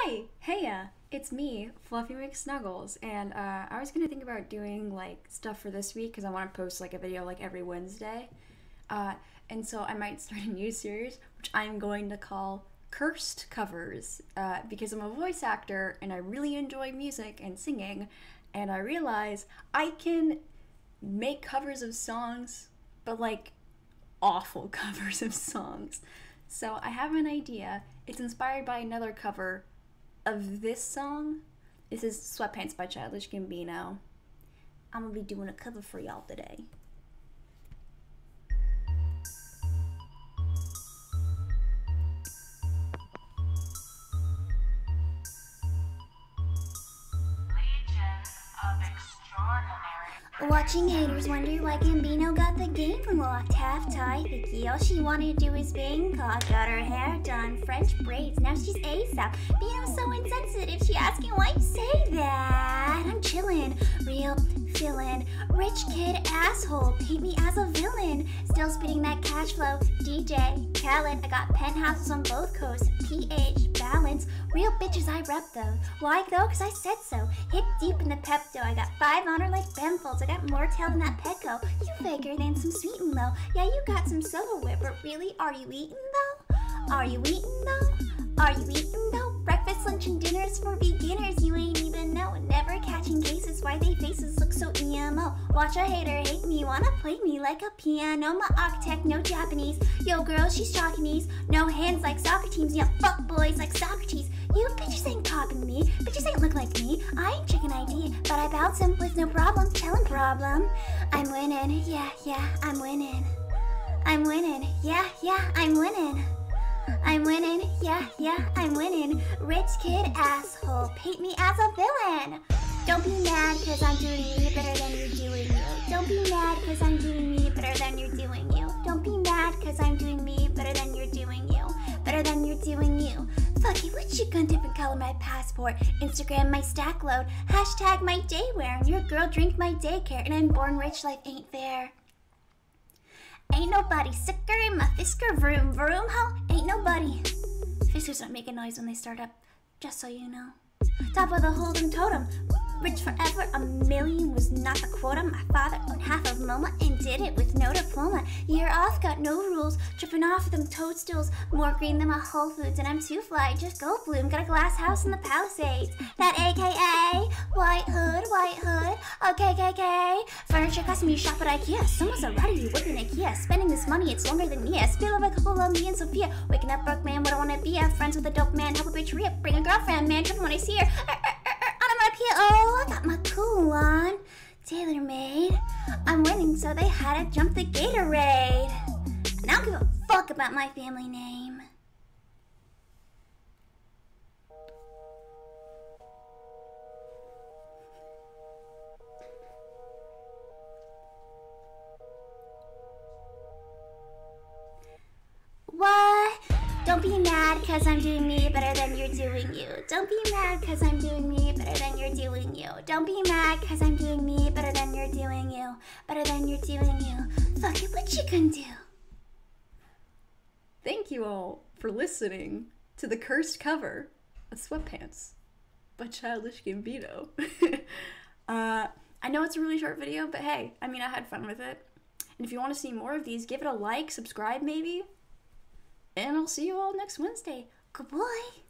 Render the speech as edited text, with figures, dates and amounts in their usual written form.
Hi! Heya! It's me, Fluffy McSnuggles, and I was gonna think about doing like stuff for this week because I want to post like a video like every Wednesday. And so I might start a new series which I'm going to call Cursed Covers because I'm a voice actor and I really enjoy music and singing, and I realize I can make covers of songs, but like awful covers of songs. So I have an idea. It's inspired by another cover of this song. This is Sweatpants by Childish Gambino. I'm gonna be doing a cover for y'all today. Watching haters wonder why Gambino got the game locked. Half-tie, Vicky, all she wanted to do is bang cock. Got her hair done, French braids, now she's ASAP. Bino's so insensitive, she asking why you say that. I'm chillin', real feelin', rich kid asshole, paint me as a villain. Still spitting that cash flow, DJ Khaled. I got penthouses on both coasts, pH balance. Real bitches I rep though. Why though? Cause I said so. Hit deep in the Pepto. I got 5 on her like Benfolds. I got more tail than that Petco. You faker than some sweet and low. Yeah, you got some soda whip, but really, are you eating though? Are you eating though? Are you eating though? Breakfast, lunch, and dinners for beginners. You ain't even know. Never catching cases. Why they faces look so emo. Watch a hater hate me. Wanna play me like a piano. My architect, no Japanese. Yo, girl, she's Chinese. No hands like soccer teams. Yeah, fuck boys like Socrates. You bitches ain't copying me. Bitches ain't look like me. I ain't chicken ID, but I bounce him with no problem. Tell him problem. I'm winning. Yeah, I'm winning. I'm winning. Yeah, I'm winning. I'm winning, yeah, I'm winning. Rich kid asshole, paint me as a villain. Don't be mad cause I'm doing me better than you're doing you. Don't be mad cause I'm doing me better than you're doing you. Don't be mad cause I'm doing me better than you're doing you. Better than you're doing you. Fuck it, what you gun different color my passport. Instagram my stack load. Hashtag my day wear. And your girl drink my daycare. And I'm born rich, life ain't fair. Ain't nobody sicker in my Fisker vroom vroom, ho. Ain't nobody. Fiskers don't make a noise when they start up, just so you know. Top of the Hold'em totem. Rich forever, a million was not the quota. My father owned half of MoMA and did it with no diploma. Year off, got no rules, tripping off them toadstools. More green than my Whole Foods, and I'm too fly, just go bloom. Got a glass house in the Palisades. That AKA, white hood, OKKK. Furniture custom you shop at IKEA. Someone's already you working at IKEA. Spending this money, it's longer than me. Spill of a couple of me and Sophia. Waking up broke man, what I wanna be. Friends with a dope man, help a bitch re-up. Bring a girlfriend, man, tripping when I see her. Oh, I got my cool on, tailor made. I'm winning, so they had to jump the Gatorade. And I don't give a fuck about my family name. What? Don't be mad cause I'm doing me better than you're doing you. Don't be mad cause I'm doing me better than you're doing you. Don't be mad cause I'm doing me better than you're doing you. Better than you're doing you. Fuck it, what you gonna do? Thank you all for listening to the cursed cover of Sweatpants by Childish Gambino. I know it's a really short video, but hey, I mean, I had fun with it. And if you want to see more of these, give it a like, subscribe maybe. And I'll see you all next Wednesday. Good boy.